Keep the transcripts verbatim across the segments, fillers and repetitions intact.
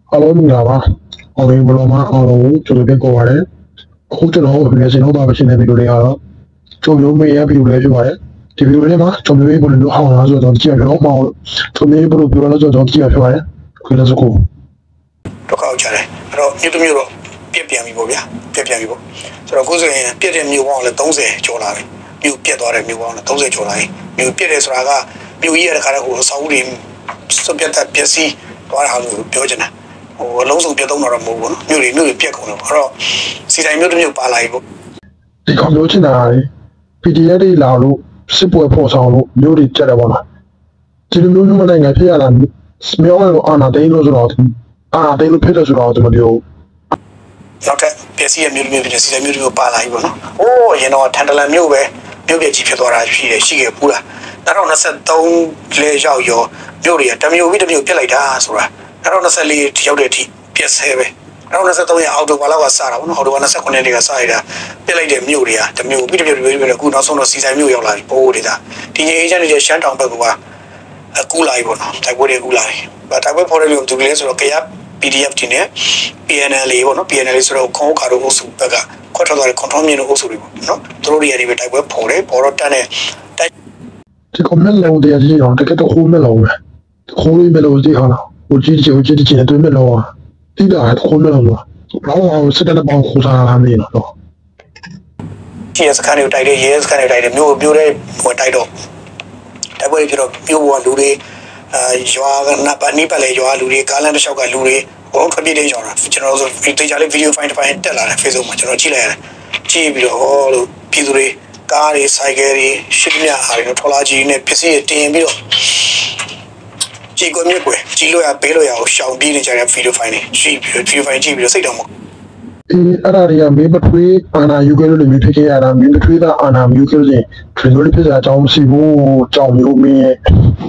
Alo mình là ba, ở đây vừa mà ở đâu cho tôi biết câu hỏi đấy, không cho nó bây giờ xin nó ba cái xin này video này à, cho mình mấy video này cho vậy, thì video này mà cho mình vừa được học nó rồi đó chỉ là nó mau, cho mình vừa được nó rồi đó chỉ là vậy, cái là số cô. Đó câu trả lời, rồi như tôi nhớ biết biết mi bộ bia, biết biết mi bộ, rồi cũng rồi biết được mi bộ là tổng sẽ cho lại, mi biết đó là mi bộ là tổng sẽ cho lại, mi biết được rồi là mi ý là cái là của sáu điểm, số biết là biết gì, đó là hàng biểu chân à. Ồ, lâu sống biết đâu nó là mù nó, nhiều người nhiều người biết cũng được, rồi, xí này nhiều nhiều ba lại bộ. Thì còn nhớ thế nào đấy, pê đê ép đi làm luôn, ship web phổ sao luôn, nhớ đi chơi đâu mà, chỉ là nhớ mà này ngày phía là, mấy ông anh à đây nó rồi đó, à đây nó phía đó rồi đó mà điều. Nó cái biết gì nhiều nhiều biết xí này nhiều nhiều ba lại bộ nó, ô, vậy nó thành là nhiều về, nhiều về chỉ biết đó là chỉ để chỉ cái bù la, nó nó sẽ đông lệ giáo dục, nhiều người,แต่nhiều biết nhiều biết lại đó, rồi. Nó nó sẽ li theo để thì biết xe về, nó nó sẽ tôi nhà auto vào là vào sao nó auto nó sẽ con này cái sao đấy, biết lại điểm nhiều đi à, điểm nhiều biết biết biết biết cú nó xong nó xí sai nhiều vào lại, bố đi ta, thì như vậy cho nên sáng trọng phải qua, cú lại bọn nó, tại bố đi cú lại, và tại bố phổ biến được cái số cái app pê đê ép thì nè, pê en lờ bọn nó pê en lờ số không có đủ số tất cả, có thể là control miền đủ số đi bọn nó, tôi đi đi tại bố phổ đấy, phổ đó này, tại thì có mấy lâu thì gì đó, cái đó không mấy lâu rồi, không mấy lâu thì hả nào.我记得我记得前对面了啊，地的还后面了嘛，然后现在在帮胡沙他们了，是吧？ 也是看到带的，也是看到带的，没有没有的我带到，带过来就没有我路的，呃，ရွာ那把你把来ရွာ路的，橄榄的小个路的，我特别的讲了，ကျွန်တော်ဆို对家里 video find find တက်လာတယ် Facebook မှာကျွန်တော်ကြည့်လိုက်ရတယ်，ကြည့်ပြီးတော့ဟောလို့ပြည်သူတွေကားတွေဆိုင်ကယ်တွေရှစ်မြအားတွေထော်လာကြီးနဲ့ပစ္စည်းတွေတင်ပြီးတော့ကြည့်ကိုမြက်ကွယ်ကြည့်လို့ရပေးလို့ရအောင်ရှောင်ပြီးနေကြတဲ့ video file တွေကြည့်ပြီး video file ကြည့်ပြီးတော့စိတ်တော်မအေးအဲ့ဒါတွေကမင်းမထွေးအာနာယူခဲ့လို့လည်းမျိုးဖြစ်ခဲ့ရတာမင်းမထွေးတာအာနာမျိုးခဲ့လို့ချင်းထွေးလို့ဖြစ်တာအကြောင်းမရှိဘူးကြောင်မျိုးမင်းရဲ့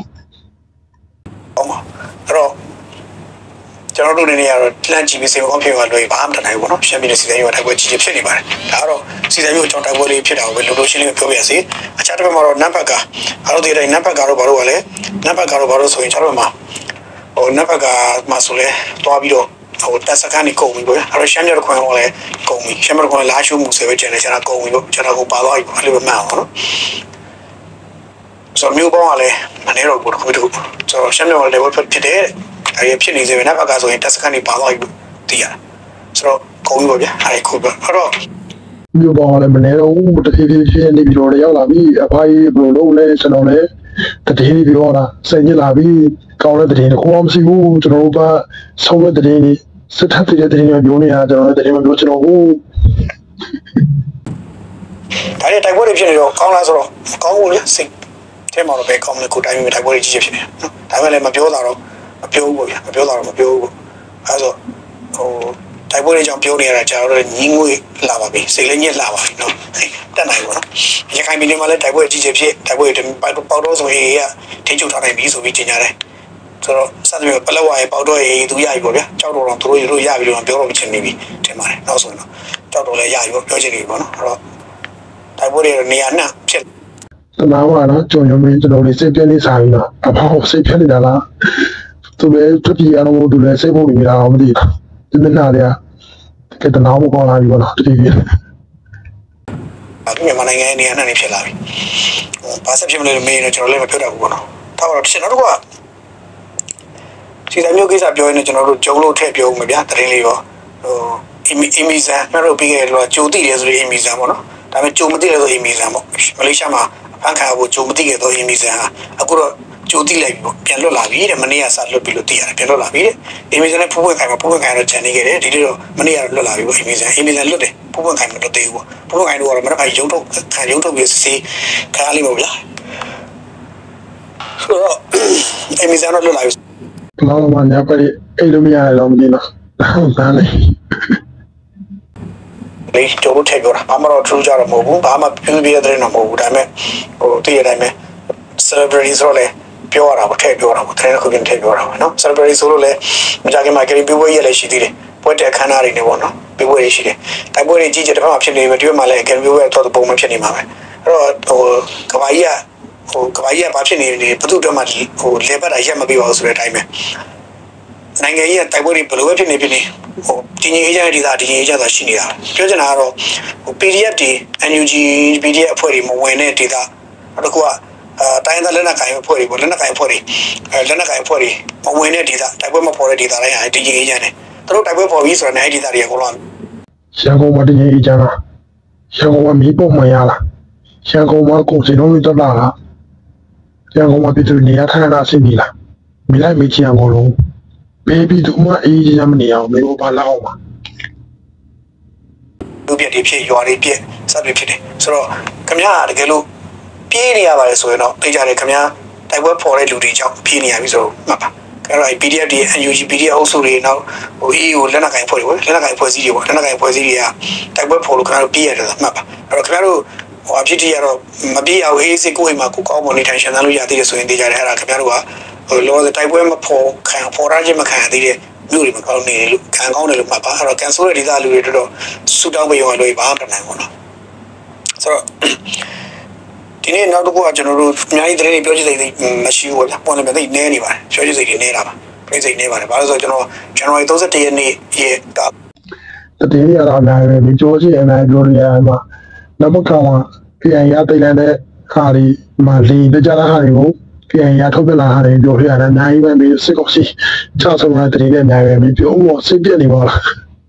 ဟုတ်ပါအဲ့တော့ကျွန်တော်တို့နေနေရတော့လန့်ကြည့်ပြီးစိတ်မကောင်းဖြစ်သွားလို့ဘာမှမတနိုင်ဘူးပေါ့နော်ရှမ်းပြည်နယ်စီစဉ်ရွာတိုက်ပွဲကြီးကြီးဖြစ်နေပါတယ်ဒါကတော့စီစဉ်မျိုးအကြောင်းတိုက်ပွဲလေးဖြစ်တာကိုပဲလူလို့ရှင်းလင်းပြောပြရစီအခြားတစ်ဖက်မှာတော့နံပါတ်ကအားလုံးဒီတိုင်းနံပါတ်ကတော့ဘာလို့ လဲနံပါတ်ကတော့ဘာလို့ဆိုရင်ကျွန်တော်တို့မှာဟိုနံပါတ်ကမှာဆိုလဲတွားပြီးတော့ဟိုတက်စကန်နေကုန်ပြီပေါ့အဲ့တော့ရှမ်းပြည်ခွန်ဟောလဲကုန်ပြီရှမ်းပြည်ခွန်လာရှိုးမှုဆယ်ပဲကျန်တယ်ကျွန်တော်ကုန်ပြီပေါ့ကျွန်တော်ကိုပါသွားပြီပေါ့အဲ့လိုပဲမှန်အောင်နော်ဆိုမျိုးပေါင်းကလည်းမနေတော့ဘူးတော့ဘူးဆိုတော့ရှမ်းပြည်မှာလည်းဖြစ်တယ်အဲ့ဖြစ်နေစေပဲနံပါတ်ကဆိုရင်တက်စကန်နေပါသွားပြီတည်ရဆိုတော့ကုန်ပြီပေါ့ဗျာအဲ့ခုပဲအဲ့တော့မျိုးပေါင်းကလည်းမနေတော့ဘူးတဖြည်းဖြည်းချင်းနေပြီးတော့ရောက်လာပြီအဖိုးဘယ်လိုလုပ်လဲကျွန်တော်လည်းတတိယပြီးတော့လာစိတ်ညစ်လာပြီကောင်းတဲ့တည်နေခေါင်းမရှိဘူးကျွန်တော်တို့ကဆုံးတဲ့တည်နေစစ်ထပ်တဲ့တည်နေပြောနေရကျွန်တော်လည်းတည်နေပြောကျွန်တော်ဟိုဒါနဲ့တိုက်ပွဲတွေဖြစ်နေတော့ကောင်းလားဆိုတော့ကောင်းဘူးလေစိတ်ထဲမှာတော့ပဲကောင်းတယ်ကိုတိုင်းမျိုးတိုက်ပွဲတွေကြီးကြီးဖြစ်နေနော်ဒါပေမဲ့လည်းမပြောတာတော့မပြောဘူးပေါ့ဗျာမပြောတာတော့မပြောဘူးအဲဆိုဟိုတိုက်ပွဲတွေကြောင့်ပြောနေရတာကြာတော့ညီငွေလာပါပြီစိတ်လည်းညစ်လာပါပြီနော်တက်နိုင်ပါတော့ရခိုင်ပြည်နယ်မှာလည်းတိုက်ပွဲကြီးကြီးဖြစ်တိုက်ပွဲတွေပေါတော့ဆိုရင်ကထိချုပ်ထားနိုင်ပြီဆိုပြီးတင်ကြတယ်ဆိုတော့စသဖြင့်ပလက်ဝရဲ့ပေါတော့ရေးသူရပြီပေါ့ဗျာကြောက်တော့တော့သူတို့တို့ရပြီလို့ပြောတော့မချင်နေပြီတင်ပါတယ်နောက်ဆိုရင်တော့ကြောက်တော့လည်းရပြီပေါ့ပြောချင်နေပြီပေါ့နော်အဲ့တော့တိုက်ပွဲတွေနေရာနှံ့ဖြစ်တနာပါတော့ကြော်ရုံနဲ့ကျွန်တော်လေးစိတ်ပြည့်နေစားပြီးတော့အဖောက်စိတ်ဖြစ်နေတာလားသူလည်းသူပြည်အောင်လို့သူလည်းစိတ်ဖို့နေတာမသိဘူးဒီနေ့နာတွေကတနာမကောင်းလာပြီပေါ့နော်တတိယမြန်မာနိုင်ငံနေရာနှံ့နေဖြစ်လာပြီဘာဆက်ဖြစ်မလဲလို့မေးရင်ကျွန်တော်လည်းမပြောတတ်ဘူးပေါ့နော်ဒါတော့တစ်ချက်နောက်တစ်ခုကစီတိုင်းမျိုးကိစ္စပြောရင်ကျွန်တော်တို့ဂျုံလို့ထည့်ပြောဦးမယ်ဗျာတရင်လေးရောဟိုအီမီဇန်ကျွန်တော်တို့ပြီးခဲ့တယ်လို့ဂျိုတိတယ်ဆိုရင်အီမီဇန်ပေါ့နော်ဒါပေမဲ့ဂျိုမသိတယ်ဆိုအီမီဇန်ပေါ့မလေးရှားမှာအဖန်ခါဖို့ဂျိုမသိခဲ့တော့အီမီဇန်ဟာအခုတော့ဂျိုတိလိုက်ပြီပေါ့ပြန်လွတ်လာပြီတဲ့မနေ့ကစလွတ်ပြီလို့သိရတယ်ပြန်လွတ်လာပြီတဲ့အီမီဇန်နဲ့ဖူးဖွင့်ခိုင်မှာဖူးဖွင့်ခိုင်တော့ဂျန်နေခဲ့တယ်ဒီနေ့တော့မနေ့ကတော့လွတ်လာပြီပေါ့အီမီဇန်အီမီဇန်လွတ်တယ်ဖူးဖွင့်ခိုင်မလွတ်သေးဘူးပေါ့ဖူးဖွင့်ခိုင်တော့မနေ့ကရုံထုတ်ခံရုံထုတ်ပြီးစီခါလေးပေါ့ဗျာဆိုတော့အီမီဇန်တော့လွတ်လာပြီဘလောင်းမှညပရိအဲ့လိုမရတော့မသိတော့ဒါလည်းလေကျွန်တော်ထည့်ပြောတာဘာမှတော့ true ကြတော့မဟုတ်ဘူးဘာမှပြင်းပြတဲ့တဲ့တော့မဟုတ်ဘူးဒါပေမဲ့ဟိုတည့်ရတိုင်းပဲ celebrity ဆိုတော့လေပြောရတာပေါ့ထည့်ပြောတာပေါ့တဲ့ခုပြန်ထည့်ပြောတာပေါ့နော် celebrity ဆိုလို့လေမကြခင်မှာကြိပြပွဲရလည်းရှိသေးတယ်ပွဲတဲ့အခမ်းအနားတွေနေပေါ့နော်ပြပွဲတွေရှိတယ်တိုက်ပွဲတွေကြီးကြီးတစ်ဖက်မှာဖြစ်နေပြီဒီဘက်မှာလည်းကြိပြပွဲတော့ပုံမှန်ဖြစ်နေမှာပဲအဲ့တော့ဟိုကဘာကြီးကဟိုကဘာကြီးကဘာဖြစ်နေနေဘသူ့အတွက်မှဟိုလေပတ်တာရက်မပြီးပါဘူးဆိုတဲ့အတိုင်းပဲနိုင်ငံကြီးကတိုက်ပွဲတွေဘယ်လိုပဲဖြစ်နေဖြစ်နေဟိုဒီငြိမ်းချမ်းဒေသဒီငြိမ်းချမ်းသာရှိနေတာပြောချင်တာကတော့ဟို P D F တွေ N U G P D F အဖွဲ့တွေမဝင်တဲ့ဒေသနောက်တစ်ခုကအာတိုင်းသားလက်နက်ကိုင်အဖွဲ့တွေပေါ့လက်နက်ကိုင်အဖွဲ့တွေအဲလက်နက်ကိုင်အဖွဲ့တွေမဝင်တဲ့ဒေသတိုက်ပွဲမပေါ်တဲ့ဒေသတိုင်းဟာဒီငြိမ်းချမ်းတယ်သူတို့တိုက်ပွဲပေါ်ပြီးဆိုတော့နိုင်ဒေသတွေအကုန်လုံးရန်ကုန်မှာဒီငြိမ်းချမ်းလားရန်ကုန်မှာမီးပုံမှန်ရလားရန်ကုန်မှာကုန်စည်လုံးတွေတက်လာလားရန်ကုန်မှာပြည်သူနေရာထိုင်တာအဆင်ပြေလားမိလိုက်မိချင်အောင်လုံးဘေဘီတို့မှအေးချမ်းမနေအောင်မေဘာလာအောင်ပါလူပြည့်တွေဖြစ်ရွာတွေပြည့်စသဖြင့်ဖြစ်တယ်ဆိုတော့ခမရတကယ်လို့ပြေးနေရပါတယ်ဆိုရင်တော့သိကြတယ်ခမရတိုက်ပွဲပေါ်တဲ့လူတွေကြောင့်ပြေးနေရပြီဆိုတော့မှတ်ပါအဲ့တော့ P D F တွေ N U G P D F အုပ်စုတွေနောက်ဟို E U လက်နက်ကိုင်ဖွဲ့တွေပေါ့လက်နက်ကိုင်ဖွဲ့စည်းတွေပေါ့လက်နက်ကိုင်ဖွဲ့စည်းတွေကတိုက်ပွဲပေါ်လို့ခဏတော့ပြေးရတယ်မှတ်ပါအဲ့တော့ခမရတို့ဟိုအဖြစ်တည်းကတော့မပြေးအောင်အေးစိတ်ကိုယ်အိမ်မှာကိုကောင်းမွန်နေထိုင်ရှင်သန်လို့ရသေးတယ်ဆိုရင်သိကြတယ်အဲ့ဒါခမရတို့ကဟိုလောတိုက်ပွဲမပေါ်ခံပေါ်ရခြင်းမခံရသေးတဲ့မြို့တွေမကောင်းနေလို့ခံကောင်းတယ်လို့မှတ်ပါအဲ့တော့ကန်ဆိုတဲ့ဒေသလူတွေတို့တော့ဆူတောင်းပေးရောလို့ဘာမှမနိုင်ဘူးနော်ဆိုတော့ဒီနေ့နောက်တစ်ခုကကျွန်တော်တို့အများကြီးတရင်ပြောချင်စိတ်မရှိဘူးဗျပေါ်နေမယ်သိနေနေပါတယ်ပြောချင်စိတ်တွေနေတာပါပြိစိတ်နေပါတယ်ဘာလို့ဆိုတော့ကျွန်တော် January သြဂုတ်ရက်နေ့ရဲ့ကတည်းရတာလည်းပဲဒီကြောချင်းအနိုင်ပြောရမှာနောက်တစ်ခါမှာပြန်ရတိတ်လန်းတဲ့ခါဒီမှာလီတကြတာဟာတွေကိုပြန်ရထုတ်ပြလာတာတွေပြောပြရတယ်အများကြီးပဲပြီးစစ်ကောက်စီချဆုံးတာတည်းနဲ့အများကြီးပဲပြောတော့စိတ်ပြက်နေပါလား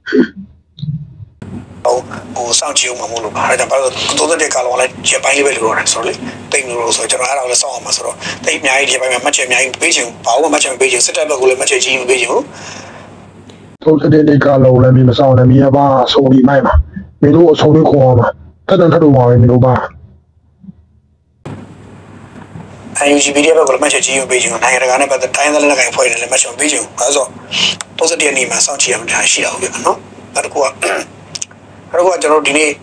ဟိုဟိုစောင့်ကြည့်အောင်မလို့ပါအဲ့ဒါဘာလို့တိုးတဲ့ကာလောလည်းချက်ပိုင်းလေးပဲလို့ရတယ်ဆိုတော့လေတိတ်လို့ဆိုကျွန်တော်အဲ့ဒါလည်းစောင့်အောင်မှာဆိုတော့တိတ်အများကြီးချက်ပိုင်းမှာမှတ်ချက်အများကြီးပေးချင်ဘာလို့မှတ်ချက်မပေးချင်စစ်တပ်ဘက်ကလည်းမှတ်ချက်ကြီးမပေးချင်ဘူးတိုးတဲ့ကာလောလည်းမစောင့်လည်းမြေပါဆိုပြီးမိုက်ပါမင်းတို့အဆုံးလေးခေါ်အောင်ပါတတ်တတ်ထတော့ပါပဲမင်းတို့ပါ N U G P D F ဘက်ကလည်းမှတ်ချက်ကြီးမပေးချင်ဘူးနိုင်ငံတကာနဲ့ပတ်သက်တိုင်းသားလက်နက်ကိုင်ဖွဲ့နေလည်းမှတ်ချက်မပေးချင်ဘူးအဲဆိုတိုးတဲ့နေမှာစောင့်ကြည့်ရမှာရှိတာဟုတ်ပြီနော်အဲ့ဒါကအဲ့တော့ကျွန်တော်ဒီနေ့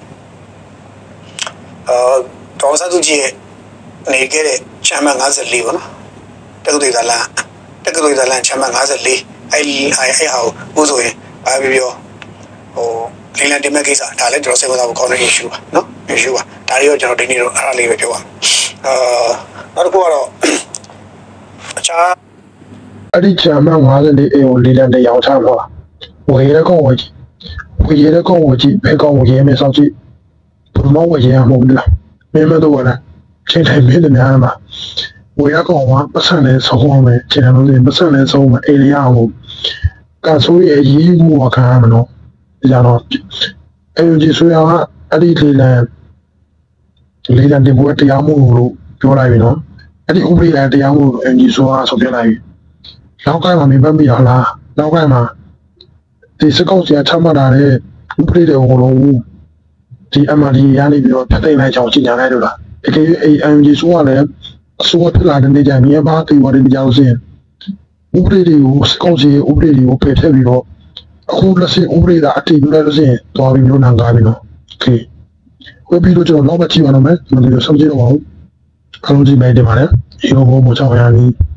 အာဒေါ်ဆန်းစုကြည်နေခဲ့တဲ့ချမ်းမ၅၄ပေါ့နော်တက္ကသိုလ်သာလန်တက္ကသိုလ်သာလန်ချမ်းမ၅၄အဲ့အဲ့အဲ့ဟာကိုဆိုရင်ဘာပြောပြောဟိုလင်းလန်တင်မဲ့ကိစ္စဒါလည်းကျွန်တော်စိတ်ဝင်စားဖို့ကောင်းတဲ့ issue ပါနော် issue ပါဒါတွေတော့ကျွန်တော်ဒီနေ့တော့အဲ့ဒါလေးပဲပြောပါအာနောက်တစ်ခုကတော့အခြားအဲ့ဒီချမ်းမ၅၄အေကိုလင်းလန်တရားချမှာဝေရကောဝေကြီးဝေရကောဝေကြီးဘယ်ကောဝေရမယ်စောင့်ကြည့်ဘယ်မှာဝေရမှာမဟုတ်လားမင်းမတော့လားချိန်တိုင်းမင်းတို့များမှာဝေရကောကပတ်စံနဲ့ဆုံးမယ်ကျန်လို့ပတ်စံနဲ့ဆုံးမယ်အေရီယာကိုကဆိုရဲ့ရေးမှုအခါမနော်ဒီကြတော့အဲဒီဆိုရကအဲ့ဒီလေလန်လေလန်တင်ဖို့တရားမှုလို့ပြောလိုက်ပြီနော်အဲ့ဒီဥပဒေလည်းတရားမှုလို့အင်ဂျီဆိုအားဆိုပြလိုက်ပြီနောက်ကမှမပတ်ပြရလားနောက်ကမှဒီစကောက်စီချမှတ်တာတဲ့ဥပဒေတွေကိုလုံးဒီ M R D ရနေပြီးတော့ဖတ်သိမ်းလိုက်ချောင်းချညာလိုက်လို့လားအကယ်၍ A M G ဆိုကလည်းအစိုးရဖြစ်လာတဲ့နေကြမြေပါတီဝရတဲ့ကြောင့်စင်ဥပဒေတွေကိုစကောက်စီဥပဒေတွေကိုဖယ်ထည့်ပြီးတော့အခုလက်ရှိဥပဒေကအတည်ပြုလိုက်လို့စင်တော်ပြီးလို့နာကားပြီးတော့โอเคဝယ်ပြီးတော့ကျွန်တော်နောက်မှကြည့်ပါတော့မယ်ဒီလိုဆုံးကြည့်တော့ပါဦးအားလုံးကြည့်မယ်တင်ပါလေဒီလိုဘုံဘုံချောင်းရည်